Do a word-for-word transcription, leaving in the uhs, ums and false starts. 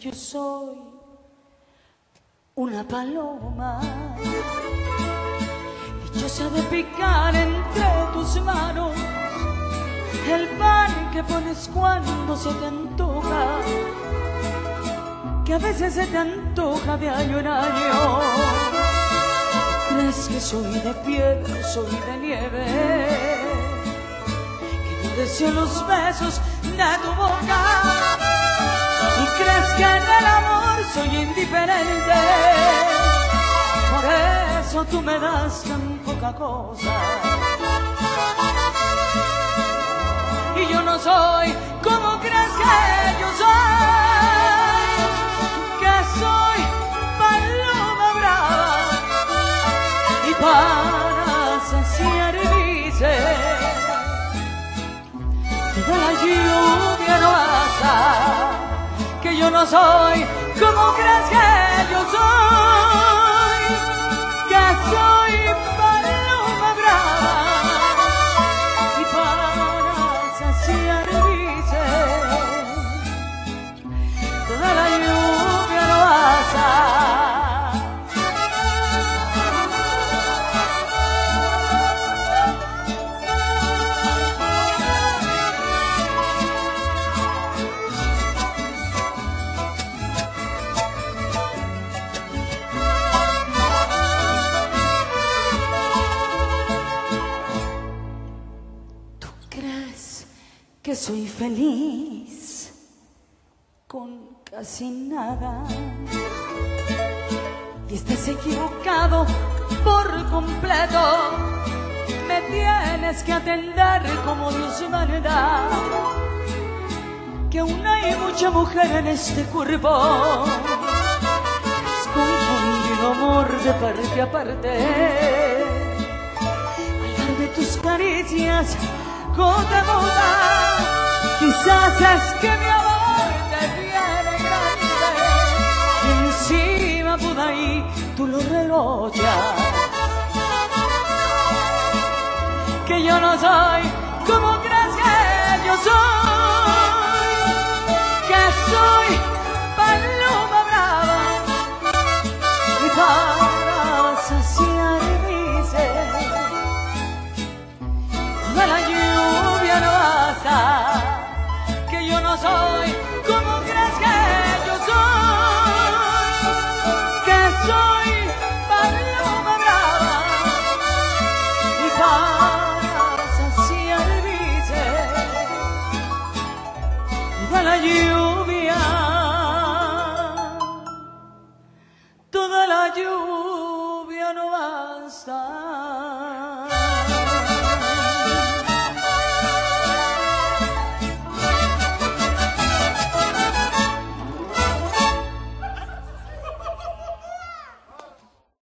yo soy una paloma, dichosa de picar entre tus manos el pan que pones cuando se te antoja, que a veces se te antoja de año en año. ¿Crees que soy de piedra o soy de nieve? Que no deseo los besos de tu boca. ¿Y crees que en el amor soy indiferente? Por eso tú me das tan poca cosa. Y yo no soy como crees que yo soy, que soy paloma brava y para saciar mi sed toda la lluvia no basta. Que yo no soy como crees que yo soy, que soy paloma brava y para saciar mi sed toda la lluvia no basta. Que soy feliz con casi nada y estás equivocado por completo. Me tienes que atender como Dios manda, que aún hay mucha mujer en este cuerpo. Has confundido amor de parte a parte, al darme tus caricias gota a gota. Quizás es que mi amor te viene grande y encima por ahí tú lo relochas. Que yo no soy como crees que yo soy, que soy paloma brava y para saciar mi sed toda la lluvia no basta. Que yo no soy como crees que yo soy, que soy paloma brava y para saciar mi sed toda la lluvia, toda la lluvia no basta.